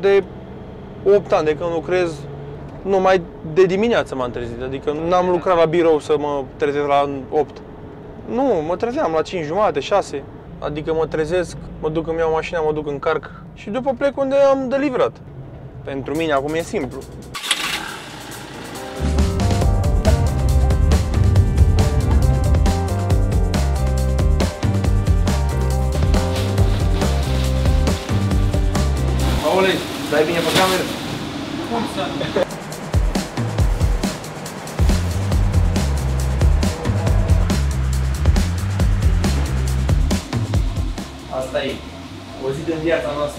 de 8 ani de când lucrez, numai de dimineață m-am trezit, adică n-am lucrat la birou să mă trezesc la 8. Nu, mă trezeam la 5 jumate, 6, adică mă trezesc, mă duc, îmi iau mașina, mă duc, încarc și după plec unde am de livrat. Pentru mine acum e simplu. Aolei, dai bine pe cameră? Cum să? Asta e o zi din viața noastră.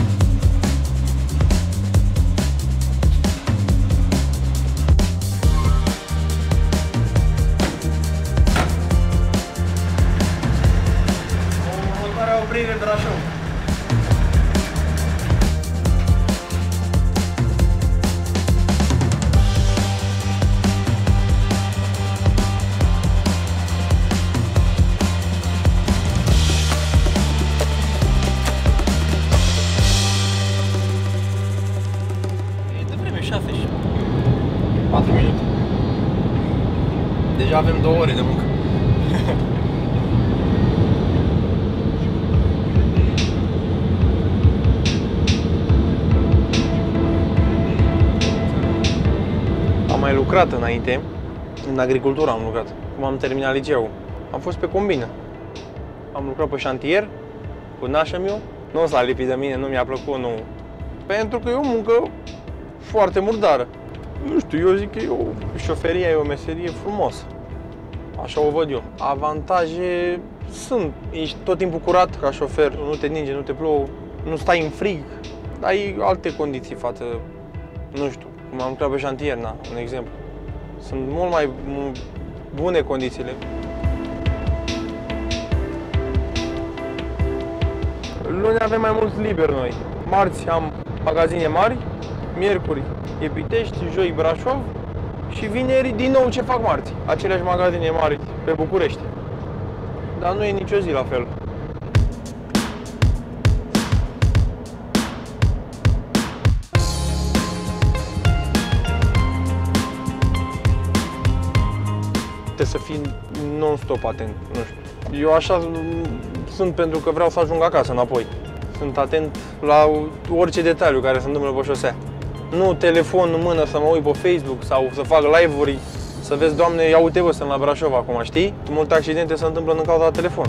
Următoarea oprire, Brașov. E 4 minute. Deja avem 2 ore de muncă. Am mai lucrat înainte, în agricultură am lucrat. Cum am terminat liceul, am fost pe combină. Am lucrat pe șantier, cu nașa meu. Nu s-a lipit de mine, nu mi-a plăcut, nu. Pentru că e o muncă foarte murdară. Nu știu, eu zic că șoferia e o meserie frumoasă. Așa o văd eu. Avantaje sunt. Ești tot timpul curat ca șofer, nu te ninge, nu te plouă, nu stai în frig. Dar ai alte condiții față, nu știu, cum am lucrat pe șantier, na, un exemplu. Sunt mult mai bune condițiile. Luni avem mai mulți liberi noi. Marți am magazine mari, miercuri e Pitești, joi Brașov și vineri din nou ce fac marți. Aceleași magazine mari pe București. Dar nu e nicio zi la fel. Trebuie să fii non-stop atent, nu știu. Eu așa sunt pentru că vreau să ajung acasă înapoi. Sunt atent la orice detaliu care se întâmplă pe șosea. Nu telefon în mână să mă uit pe Facebook sau să fac live-uri, să vezi, Doamne, ia uite, bă, sunt la Brașov acum, știi? Multe accidente se întâmplă din cauza la telefon.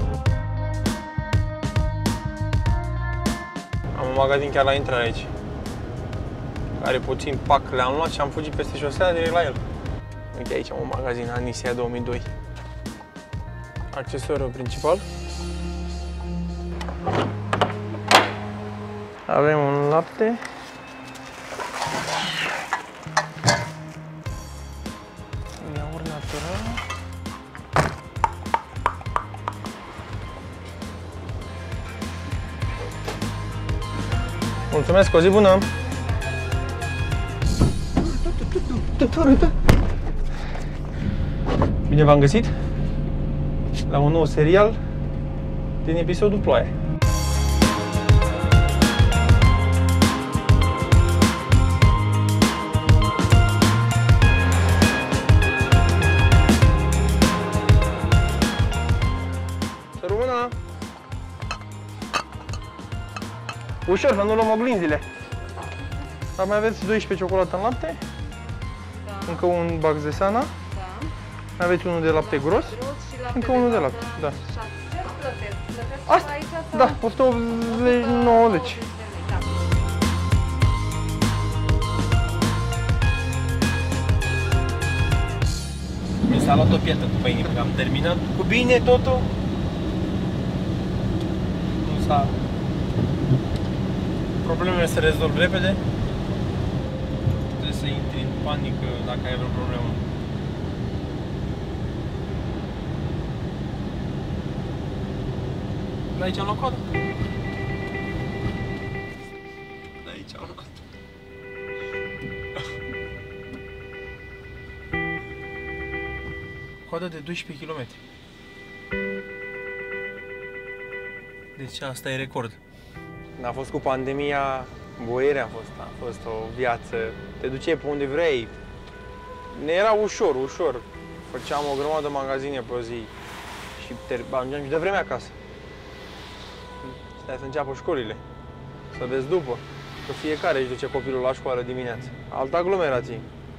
Am un magazin chiar la intrare aici, care puțin pac le-am luat și am fugit peste șosea direct la el. Uite aici am un magazin Anisia 2002. Accesoriul principal. Avem un lapte. Iaurt natural. Mulțumesc, o zi bună! Bine v-am găsit la un nou serial din episodul Ploaie. Să rămână! Ușor, să nu luăm oglinzile. Dar mai aveți 12 ciocolată în lapte? Da. Încă un bax de Sana. Da. Mai aveți unul de lapte gros. Încă unul de lapte, da. Asta, da, 190. Mi s-a luat o pietă după inimă, am terminat cu bine totul. Nu s-a... Problemele se rezolv repede. Trebuie să intri în panică dacă ai vreo problemă. De aici am luat coadă. De aici am luat. Coadă de 12 km. Deci asta e record. Când a fost cu pandemia, Boierea a fost o viață. Te duceai pe unde vrei. Ne era ușor. Făceam o grămadă de magazine pe o zi și ajungeam și de vreme acasă. Stai să înceapă școlile, să vezi după, că fiecare își duce copilul la școală dimineața. Alta aglomerație.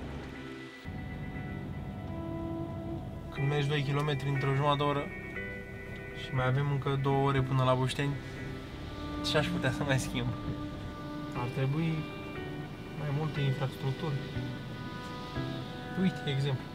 Când mergi 2 km într-o jumătate de oră și mai avem încă 2 ore până la Bușteni, ce aș putea să mai schimb? Ar trebui mai multe infrastructuri. Uite, exemplu.